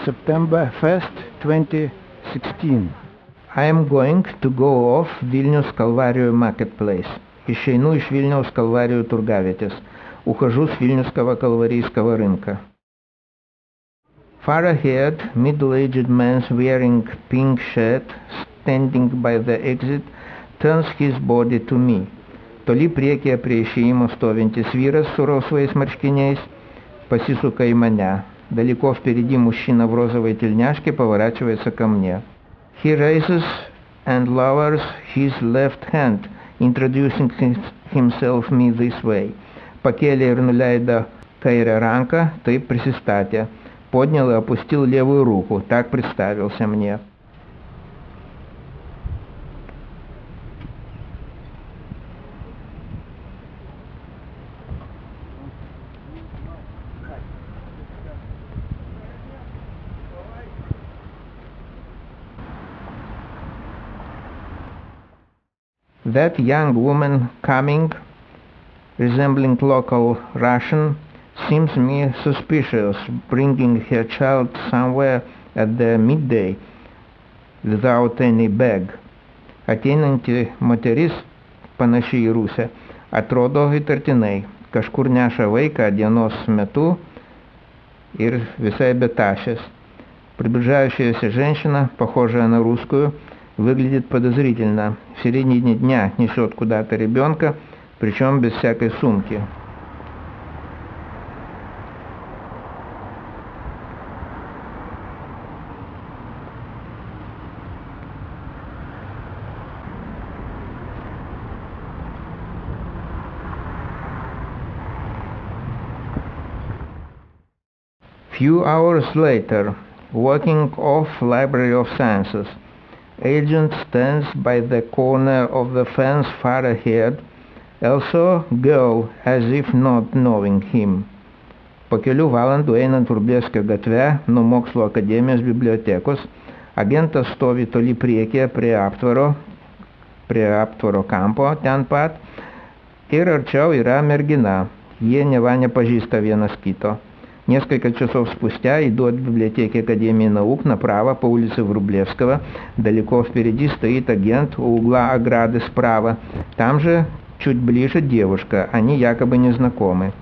September 1st, 2016. I am going to go off Vilnius Kalvarijų Marketplace. Išeinu iš Vilniaus Kalvarijų turgavietės. Ухожу с Вильнюсского Калварийского рынка. Far-haired, middle-aged man wearing pink shirt, standing by the exit, turns his body to me. Toli priekyje prie išėjimo stovintis vyras su rausvais marškiniais pasisuka į mane. Далеко впереди мужчина в розовой тельняшке поворачивается ко мне. He raises and lowers his left hand, introducing himself me this way. Pakėlė ir nuleido kairę ranką, taip prisistatė. Поднял и опустил левую руку, так представился мне. That young woman coming, resembling local Russian, seems me suspicious, bringing her child somewhere at the midday without any bag. Ateinanti moteris, panaši į Rusę, atrodo įtartinai, kažkur neša vaiką dienos metu ir visai be тащась. Приближающаяся женщина, похожая на русскую, выглядит подозрительно. В середине дня несет куда-то ребенка, причем без всякой сумки. Few hours later, walking off Library of Sciences, agent stands by the corner of the fence far ahead, also go as if not knowing him. Po kelių valandų einant Vrublevskio gatve nuo Mokslo akademijos bibliotekos, agentas stovi toli priekyje prie aptvaro kampo ten pat ir arčiau yra mergина. Jie neva nepažįsta vienas kito. Несколько часов спустя иду от библиотеки Академии наук направо по улице Врублевского. Далеко впереди стоит агент у угла ограды справа. Там же, чуть ближе, девушка. Они якобы не знакомы.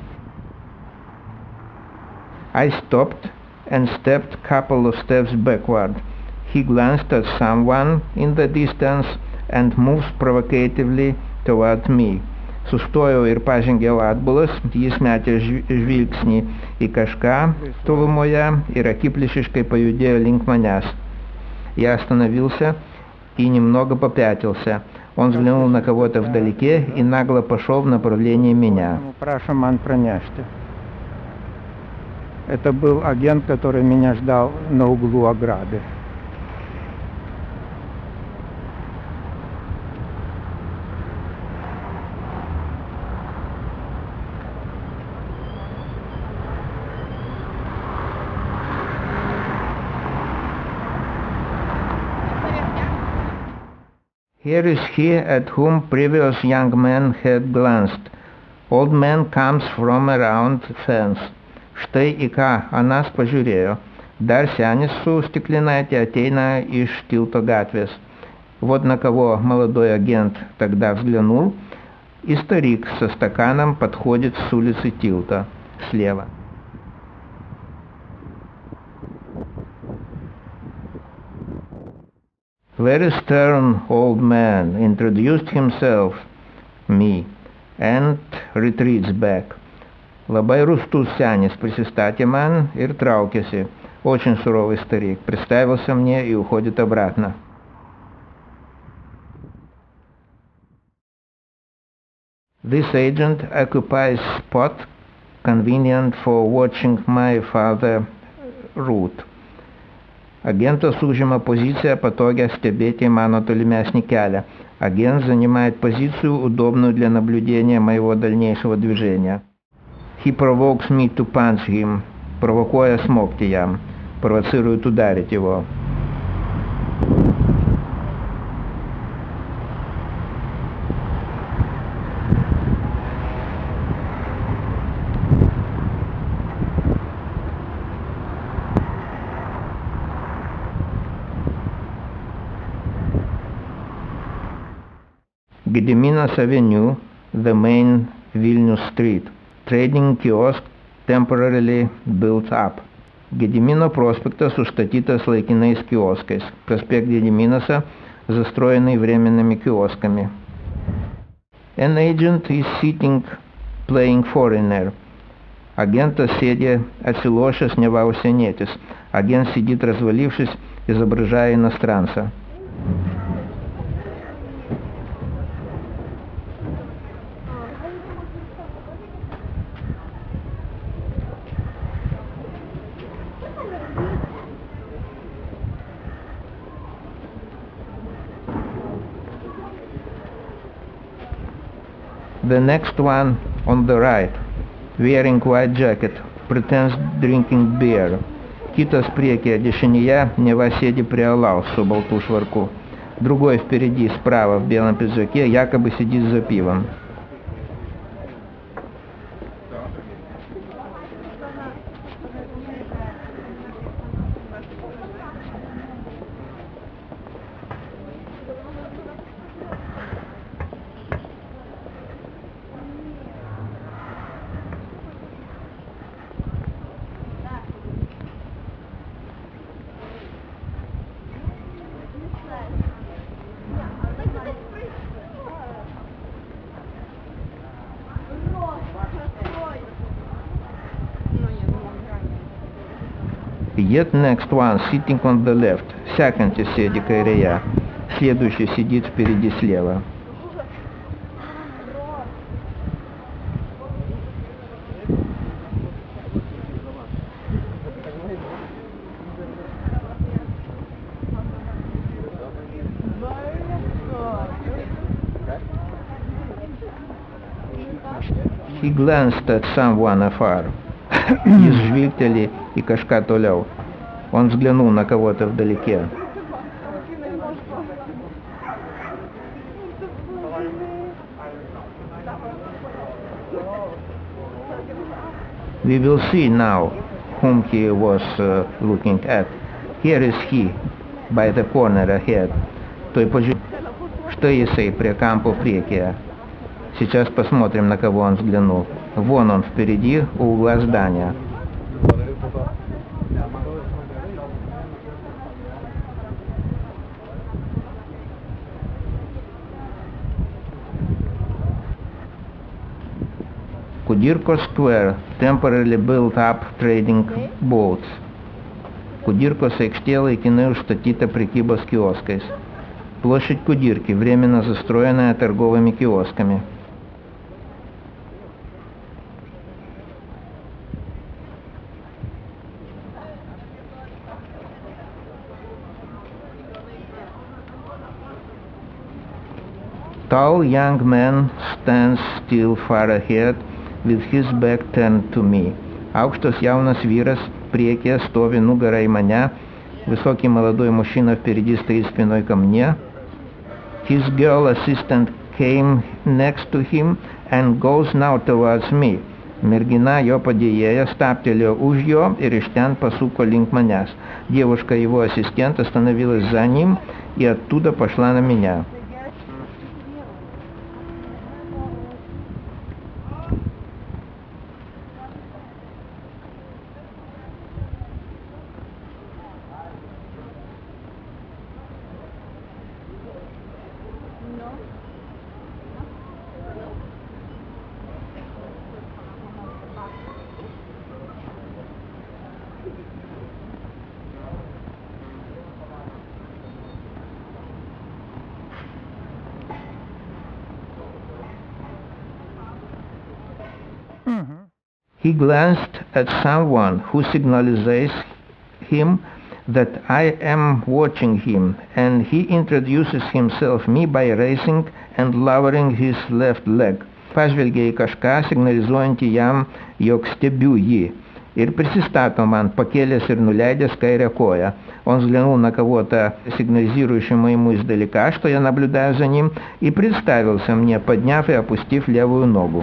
I stopped and stepped a couple of steps backward. He glanced at someone in the distance and moves provocatively toward me. Sustojau ir pažengiau atbulas, jis metė žvilgsnį į kažką tolumoje ir akiплещишкой пojudėjo link manęs. Я остановился и немного попятился. Он взглянул на кого-то вдалеке и нагло пошел в направлении меня. Прошу ман пронести. Это был агент, который меня ждал на углу ограды. Here is he at whom previous young man had glanced. Old man comes from around fence. Štai į ką anas pažiūrėjo. Dar senis su stiklinaite ateina iš tilto gatvės. Вот на кого молодой агент тогда взглянул, и старик со стаканом подходит с улицы Тилта, слева. Very stern old man introduced himself, me, and retreats back. Labai rūstus senis prisistatė man ir traukėsi. Очень суровый старик представился мне и уходит обратно. This agent occupies spot convenient for watching my father route. Агентас užima позицию, пatogią стебėti mano tolimesnį kelią. Агент занимает позицию, удобную для наблюдения моего дальнейшего движения. He provokes me to punch him. Провокуя смокти ям. Провоцирует ударить его. Gediminas Avenue, the main Vilnius street. Trading kiosk temporarily built up. Gedimino prospektas užstatytas laikinais kioskais. Prospekt Gediminasa застроенный временными киосками. An agent is sitting playing foreigner. Агенtas sėdi atsilošęs neva užsienietis. Агент сидит развалившись, изображая иностранца. The next one on the right, wearing white jacket, pretends drinking beer. Kitas priekyje dešinėje neva sėdi prie alaus su baltu švarku. Другой впереди, справа, в белом пиджаке, якобы сидит за пивом. Yet next one sitting on the left. Sekantis sėdi kairėje. Следующий сидит впереди слева. He glanced at someone afar. Jis žvilgteli į kažką toliau. Он взглянул на кого-то вдалеке. We will see now whom he was looking at. Here is he, by the corner ahead. Той что jisai prie kampo priekyje. Сейчас посмотрим, на кого он взглянул. Вон он впереди, у угла здания. Kudirko Square, temporarily built up trading boats. Kudirkos aikštė laikinai užstatyta prekybos kioskais. Площадь Кудирки, временно застроенная торговыми киосками. Tall young man stands still far ahead with his back turned to me. Aukštas jaunas vyras priekyje stovi nugarą į mane. Высокий молодой мужчина впереди стоит спиной ко мне. His girl assistant came next to him and goes now towards me. Mergina, jo padėjėja, stabtelėjo už jo ir iš ten пasuko link manęs. Девушка, его ассистент, остановилась за ним и оттуда пошла на меня. He glanced at someone who signalizes him that I am watching him, and he introduces himself me by raising and lowering his left leg. Pažvelgė į kažką, signalizuojantį jam, jog stebiu jį, ir присистато man, покелės ir nuleidęs kairę коя. Он взглянул на кого-то, сигнализирующего ему издалека, что я наблюдаю за ним, и представился мне, подняв и опустив левую ногу.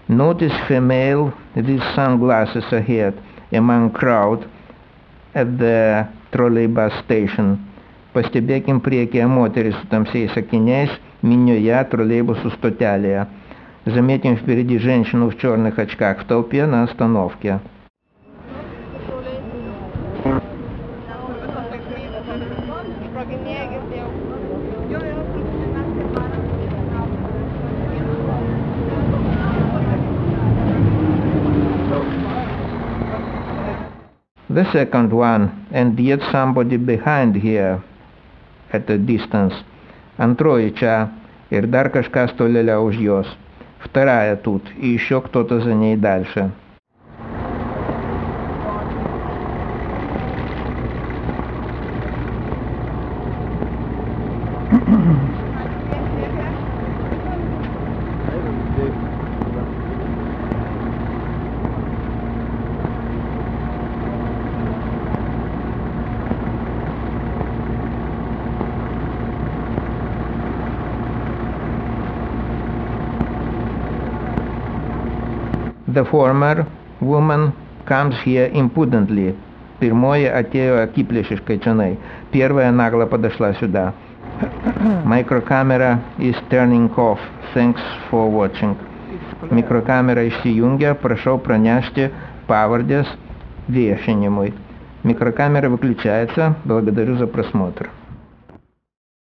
Notice female with sunglasses ahead among crowd at the trolleybus station. Pastebėkim priekyje moterį su tamsiais akiniais minioje троллейбусу стоtelėje. Заметим впереди женщину в черных очках в толпе на остановке. The second one, and yet somebody behind here at a distance. Antroji čia ir dar kažkas tolėliau už jos. Вторая тут, и еще кто-то за ней дальше. The former woman comes here impudently. Pirmoji atėjo akiplėšiškai čionai. Первая нагло подошла сюда. Microcamera is turning off. Thanks for watching. Микрокамера išsijungia, prašau pranešti pavardės viešinimui. Микрокамера выключается. Благодарю за просмотр.